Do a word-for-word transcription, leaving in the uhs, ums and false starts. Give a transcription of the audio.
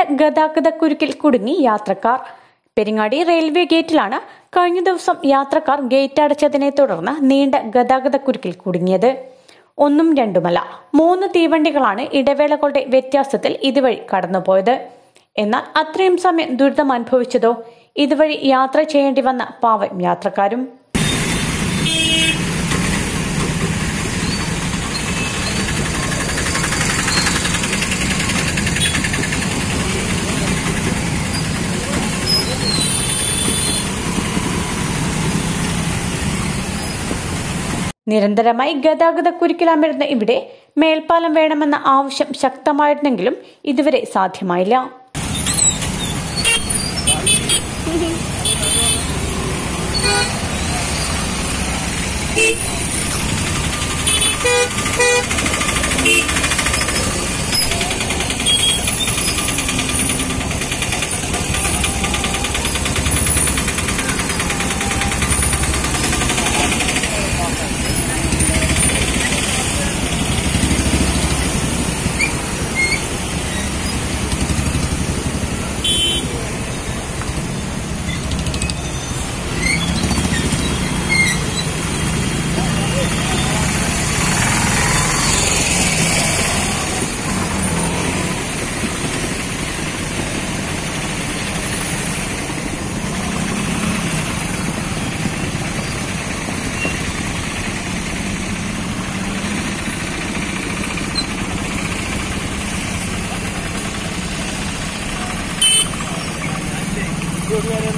ഗതാഗതക്കുരുക്കിൽ കുടുങ്ങി യാത്രക്കാർ. പെരിങ്ങാടി റെയിൽവേ ഗേറ്റിലാണ് കഴിഞ്ഞ ദിവസം യാത്രക്കാർ ഗേറ്റ് അടച്ചതിനെ തുടർന്ന് നീണ്ട ഗതാഗതക്കുരുക്കിൽ കുടുങ്ങിയത്. ഒന്നും രണ്ടുമല്ല, മൂന്ന് തീവണ്ടികളാണ് ഇടവേളകളുടെ വ്യത്യാസത്തിൽ ഇതുവഴി കടന്നുപോയത്. എന്നാൽ അത്രയും സമയം ദുരിതം അനുഭവിച്ചതോ ഇതുവഴി യാത്ര ചെയ്യേണ്ടി വന്ന പാവം യാത്രക്കാരും. നിരന്തരമായി ഗതാഗതക്കുരുക്കിലമരുന്ന ഇവിടെ മേൽപ്പാലം വേണമെന്ന ആവശ്യം ശക്തമായിരുന്നെങ്കിലും ഇതുവരെ സാധ്യമായില്ല. Good